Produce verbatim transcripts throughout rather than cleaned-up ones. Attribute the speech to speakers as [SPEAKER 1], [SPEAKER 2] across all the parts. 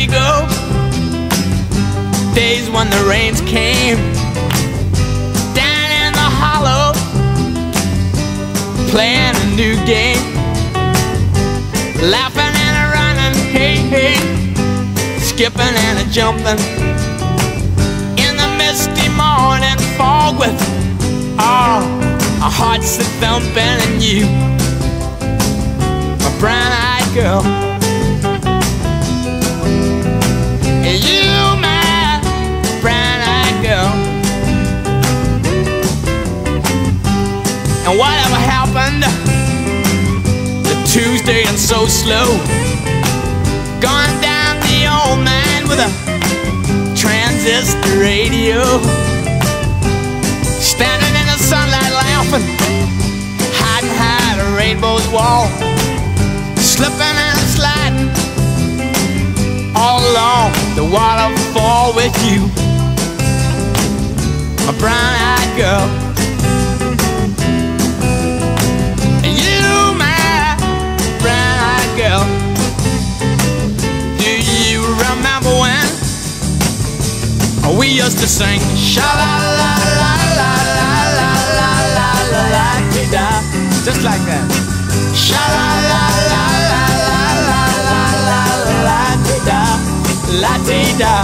[SPEAKER 1] we go. Days when the rains came down in the hollow, playing a new game, laughing and a running, hey, hey, skipping and a jumping in the misty morning fog with all our hearts a thumping, and you, my brown-eyed girl, and you, my brown-eyed girl. And whatever happened to Tuesday and so slow, gone down the old man with a transistor radio, standing in the sunlight laughing, hiding behind a rainbow's wall, slipping and sliding all along the waterfall with you, my brown-eyed girl. And you, my brown-eyed girl. Do you remember when we used to sing sha-la-la-la-la-la-la-la-la-la-la-la-la-la-la-la, just like that. Sha-la-la-la-la-la-la-la-la-la-la-la-la-la-la.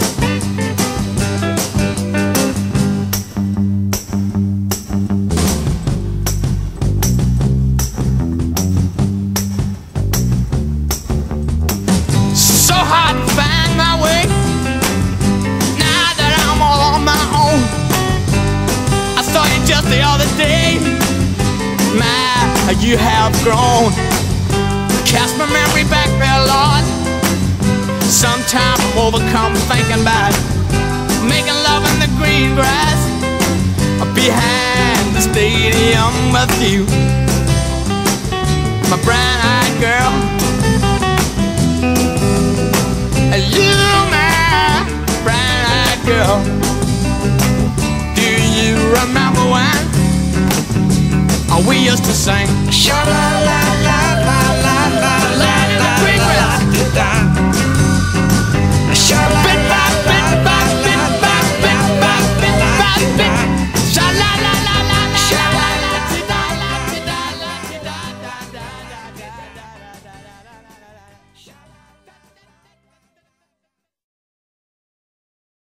[SPEAKER 1] So hard to find my way now that I'm all on my own. I saw you just the other day, my, you have grown. Cast my memory back there, Lord. Sometimes I'm overcome thinking about making love in the green grass behind the stadium with you, my brown-eyed girl. You, my brown-eyed girl. Do you remember when we used to sing sha-la-la?